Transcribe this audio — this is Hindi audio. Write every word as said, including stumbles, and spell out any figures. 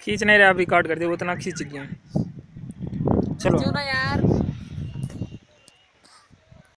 खींच नहीं रहा, अभी काट कर दे, वो इतना खींच गया। चलो ना यार।